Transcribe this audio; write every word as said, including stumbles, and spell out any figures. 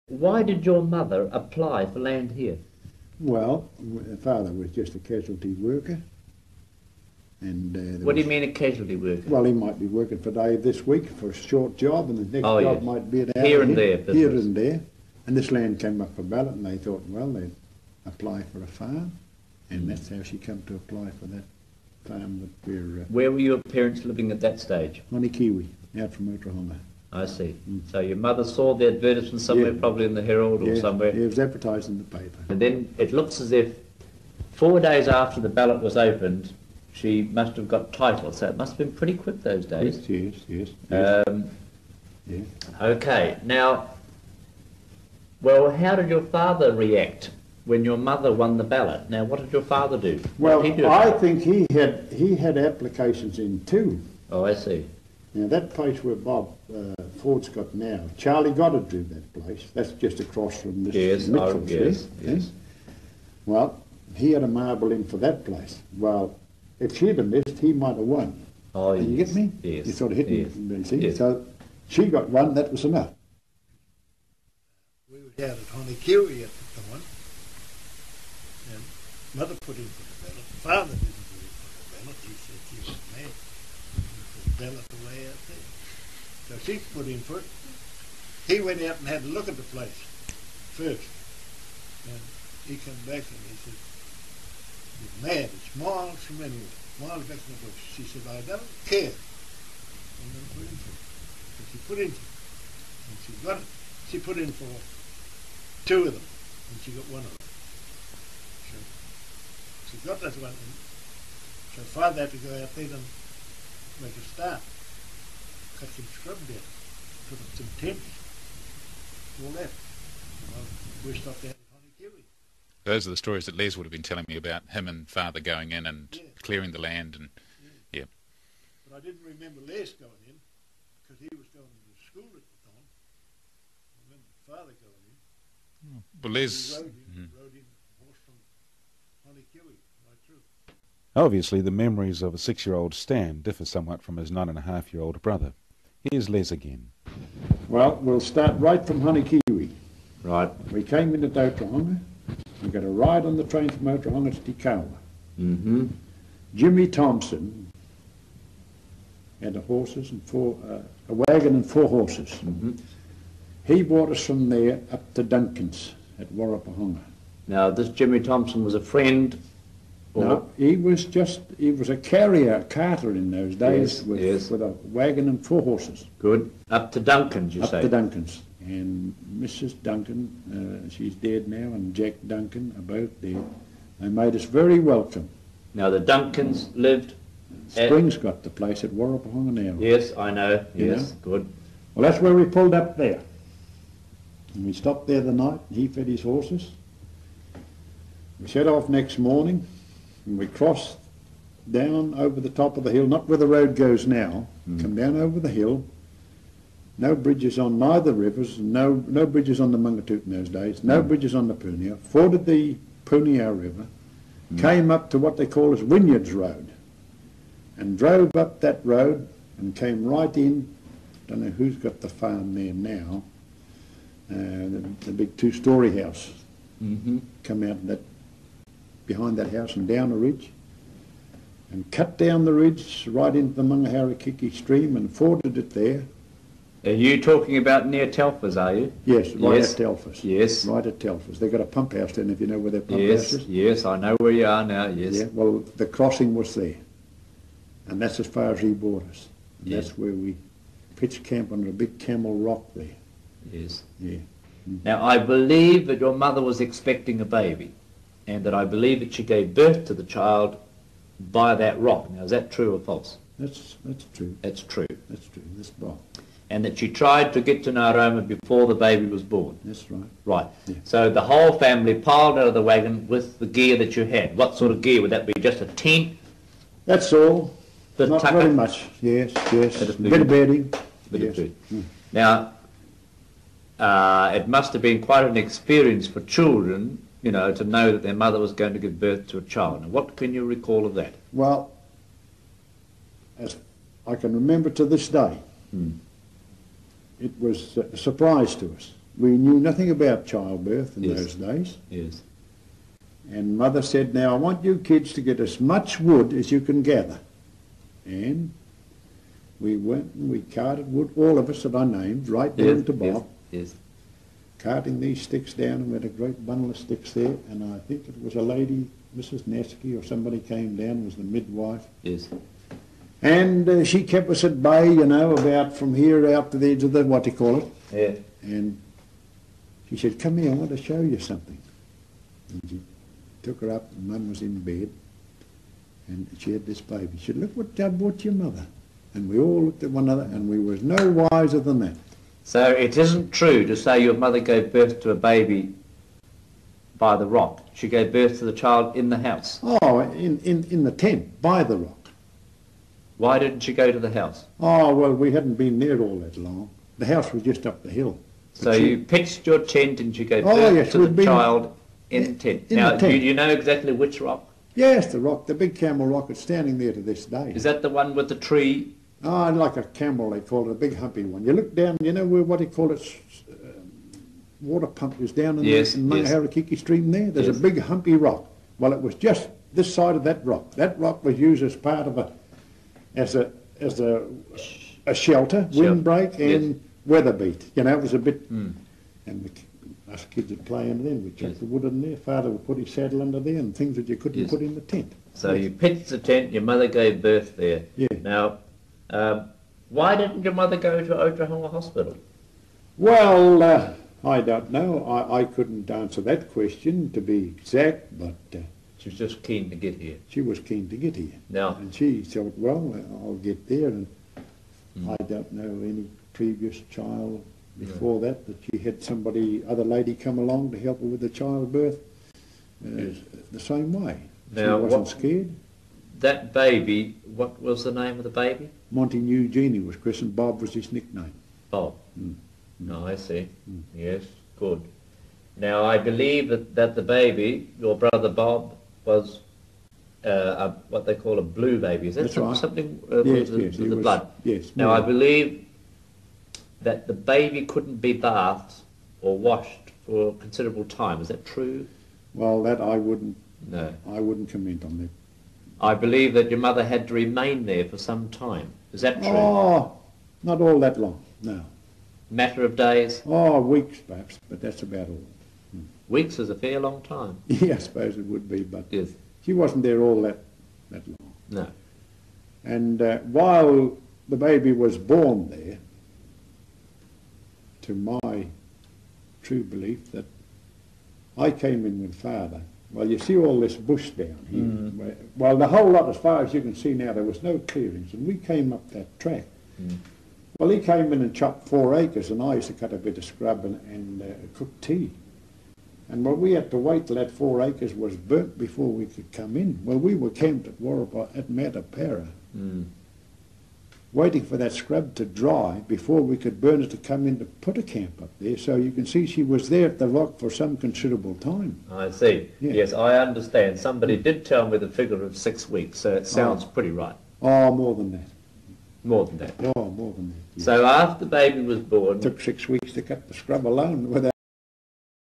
Why did your mother apply for land here? Well, her father was just a casualty worker. And uh, there What do was- you mean a casualty worker? Well, he might be working for Dave this week for a short job, and the next Oh, job yes. might be an hour Here and there here business. and there. And this land came up for ballot, and they thought, well, they'd apply for a farm, and that's how she come to apply for that farm that we're uh, Where were your parents living at that stage? Monikiwi, out from Oklahoma. I see. So your mother saw the advertisement somewhere, Yeah. probably in the Herald or Yeah, somewhere. yeah, it was advertised in the paper. And then it looks as if four days after the ballot was opened, she must have got title. So it must have been pretty quick those days. Yes, yes, yes. yes. Um, yeah. okay. Now, well, how did your father react when your mother won the ballot? Now, what did your father do? What Well, did he do I about it? think he had he had applications in too. Oh, I see. Now, that place where Bob uh, Ford's got now, Charlie Goddard drew that place. That's just across from this Yes, I, Mitchell's, yes, yeah? yes. Well, he had a marble in for that place. Well, if she'd have missed, he might have won. Oh, You yes. get me? Yes. You sort of hit yes. me, you see? Yes. So she got one, that was enough. We were down at Honeycurie at the time, and mother put in for the ballot. Father didn't put in for the ballot. He said he was mad. He put the ballot away out there. So she put in for it. He went out and had a look at the place first. And he came back and he said, "You're mad. It's miles from anywhere. Miles back from the bush." She said, "I don't care. I'm going to put in for it." And she put in for it. And she got it. She put in for two of them, and she got one of them. So she got that one, and so father had to go out there and make a start. Cut some scrub down, put up some tents, all that. Well, we stopped out at Honeycurie. Those are the stories that Les would have been telling me about him and father going in and Yeah. clearing the land and yeah. But I didn't remember Les going in, because he was going to school at the time. I remember father going in. Well, He Les, rode in, Mhm. rode in a horse from Honeycurie right through. Obviously, the memories of a six-year-old Stan differ somewhat from his nine-and-a-half-year-old brother. Here's Les again. Well, we'll start right from Honeycurie. Right. We came into Oklahoma. We got a ride on the train from Oklahoma to Tikawa. Mm-hmm. Jimmy Thompson had the horses and four, uh, a wagon and four horses. Mm-hmm. He brought us from there up to Duncan's at Warrapahonga. Now, this Jimmy Thompson was a friend, or No, he was just, he was a carrier, a carter in those days Yes, with, yes. with a wagon and four horses. good, up to Duncan's, you Up say? to Duncan's. And Missus Duncan, uh, she's dead now, and Jack Duncan are both dead. They made us very welcome. Now, the Duncans lived at... Springs got the place at Warrapahonga now. Yes, I know, You yes, know? good. Well, that's where we pulled up there. And we stopped there the night, and he fed his horses. We set off next morning, and we crossed down over the top of the hill, not where the road goes now, come down over the hill. No bridges on neither rivers, no no bridges on the Mungatoot in those days, no bridges on the Punia, forded the Punia River, came up to what they call as Wynyards Road, and drove up that road and came right in. Don't know who's got the farm there now, uh, the, the big two-storey house. Mm-hmm. Come out that behind that house and down a ridge, and cut down the ridge right into the Mungaharikiki stream and forded it there. Are you talking about near Telford, are you? Yes, right Yes. at Telford. Yes. Right at Telford. They've got a pump house then, if you know where their pump Yes, house is. yes, I know where you are now, yes. Yeah, well, the crossing was there. And that's as far as he brought us. And Yes. that's where we pitched camp under a big camel rock there. Yes. Yeah. Now, I believe that your mother was expecting a baby, and that I believe that she gave birth to the child by that rock. Now, is that true or false? That's that's true. That's true. That's true. That's wrong. And that she tried to get to Naaroma before the baby was born. That's right. Right. Yeah. So the whole family piled out of the wagon with the gear that you had. What sort of gear? Would that be just a tent? That's all. The Not tucker? very much. Yes, yes. Bit of Bit of bedding. Bit Yes. of food. Now, uh, it must have been quite an experience for children, you know, to know that their mother was going to give birth to a child. Now, what can you recall of that? Well, as I can remember to this day, Hmm. it was a surprise to us. we knew nothing about childbirth in Yes. those days. Yes. And Mother said, now I want you kids to get as much wood as you can gather. And we went and we carted wood, all of us that I named, right down Yes. to Bob, Yes. carting these sticks down, and we had a great bundle of sticks there, and I think it was a lady, Missus Nesky or somebody came down, was the midwife, Yes. and uh, she kept us at bay, you know, about from here out to the edge of the, what do you call it, Yeah. and she said, come here, I want to show you something. And she took her up, and Mum was in bed, and she had this baby. She said, look what I bought your mother. And we all looked at one another, and we was no wiser than that. So it isn't true to say your mother gave birth to a baby by the rock. She gave birth to the child in the house. Oh, in, in, in the tent, by the rock. Why didn't she go to the house? Oh, well, we hadn't been there all that long. The house was just up the hill. So she- you pitched your tent and she gave Oh, birth yes, to we'd the been- child in Yeah, the tent. in now, the tent. Do you know exactly which rock? Yes, the rock, the big camel rock, it's standing there to this day. Is that the one with the tree? Oh, like a camel, they call it, a big humpy one. You look down, you know where, what do you call it, s- um, water pump is down in Yes, the in yes. Mangaharakiki stream there? There's Yes. a big humpy rock. Well, it was just this side of that rock. That rock was used as part of a, as a, as a, a shelter, Shelter, windbreak and weather beat. You know, it was a bit, Mm. and the, us kids would play under there. We'd chuck Yes. the wood in there. Father would put his saddle under there and things that you couldn't Yes. put in the tent. So you pitched the tent, your mother gave birth there. Yeah. Now, um, why didn't your mother go to Oklahoma Hospital? Well, uh, I don't know. I, I couldn't answer that question to be exact, but uh, She was just keen to get here. she was keen to get here. Now, And she thought, well, I'll get there. And Mm. I don't know any previous child before that, that she had somebody, other lady come along to help her with the childbirth uh, Yes. the same way. Now, she wasn't what- scared. that baby, what was the name of the baby? Monty Eugenie was christened. Bob was his nickname. Bob. Mm. No, I see. Mm. Yes, good. Now, I believe that, that the baby, your brother Bob, was uh, a, what they call a blue baby. Is that That's some- right. something uh, Yes, with, the, yes, with he the was- blood? yes, Now, I more. believe that the baby couldn't be bathed or washed for a considerable time. Is that true? Well, that I wouldn't, No. I wouldn't comment on that. I believe that your mother had to remain there for some time. Is that true? Oh, not all that long, no. Matter of days? Oh, weeks perhaps, but that's about all. Weeks is a fair long time. Yeah, I suppose it would be, but Yes. she wasn't there all that, that long. No. And uh, while the baby was born there, to my true belief that I came in with Father. Well, you see all this bush down here. Mm. Where, well, the whole lot, as far as you can see now, there was no clearings, and we came up that track. Mm. Well, he came in and chopped four acres, and I used to cut a bit of scrub and, and uh, cook tea. And well, we had to wait till that four acres was burnt before we could come in. Well, we were camped at Warrapa, at Matapara, Mm. waiting for that scrub to dry before we could burn it to come in to put a camp up there. So you can see she was there at the rock for some considerable time. I see. Yeah. Yes, I understand. Somebody did tell me the figure of six weeks, so it sounds pretty right. Oh, more than that. More than that. Oh, more than that. Yes. So after the baby was born, It took six weeks to cut the scrub alone without